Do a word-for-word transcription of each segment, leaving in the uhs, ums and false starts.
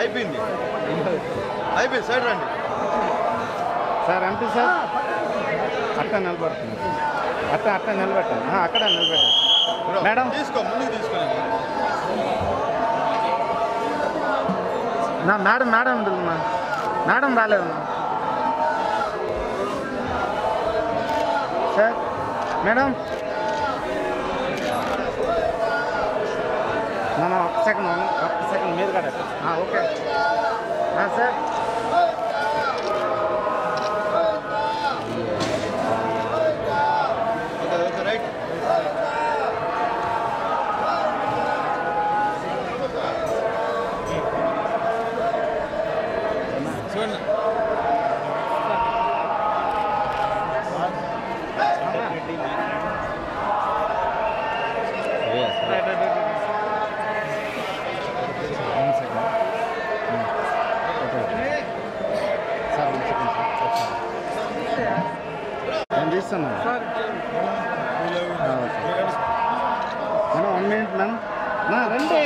అయిపోయింది అయిపోయింది సైడ్ రండి సార్ ఎంపీ సార్ అట్ట నిలబడుతుంది అట్ట అట్ట నిలబెట్టండి అక్కడ నిలబెట్టండి మేడం తీసుకో ముందుకు తీసుకోండి నా మేడం మేడం ఉంటుందమ్మా మేడం రాలేదమ్మా సార్ మేడం నా ఒక్క సెకండ్ ఒక్క సెకండ్ మీరు కదా ఓకే సార్ రైట్ చూడండి నేను తీస్తున్నాను మేడం వన్ మినిట్ మ్యామ్ నా రండి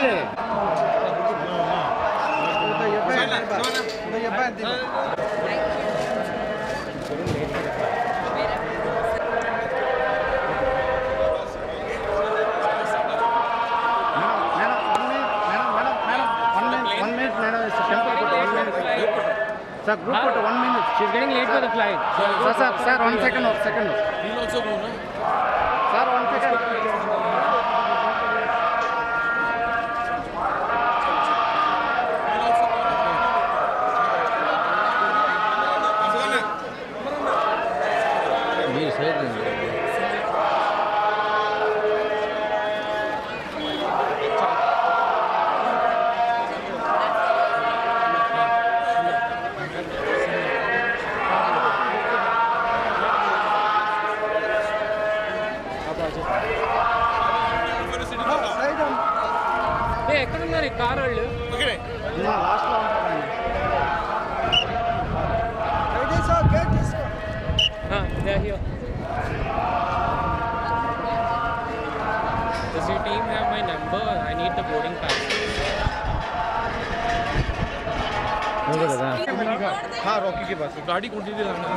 Sir, group huh? photo, one minute. She's getting late for the flight. So Sir, sir, sir, one second, one second. He'll also go, no? Sir, one second. He'll also go. Yes, sir. Hey, ఎక్కడ ఉన్నారు ఈ car వాళ్ళు? Okay నా last లో ఉంటారండి. Ready sir gate తీసుకో. Ah, they are here. Does your team have my number? I need the boarding pass. हाँ Rocky के पास गाड़ी कौन सी थी लाना?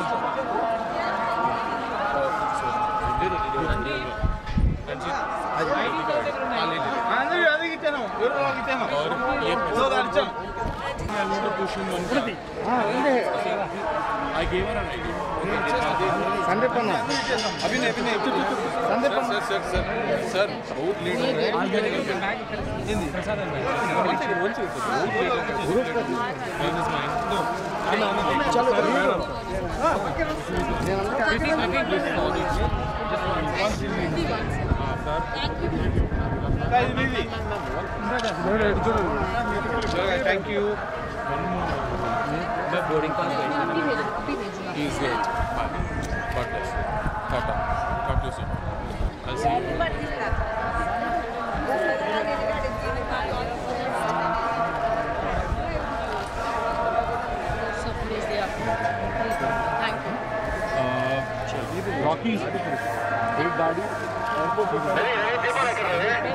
అందరూ అది ఇచ్చాను ఎవరు వాళ్ళకి ఇచ్చాను और ये సో దానిచ్చాం I want to push him one time. ఆ, ఉంది. I gave her an I D. Sandeep అన్న అభినయ్ అభినయ్ సందీప్ అన్న Sir, sir, sir, sir, बहुत late हो गए. One second, one second, बहुत late हो गए. Mine is mine. No. చలో థ్యాంక్ యూ मैं boarding pass भेजना. He's great. Bye. God bless you. Tata. Talk to you soon. I'll see you. Rocky एक गाड़ी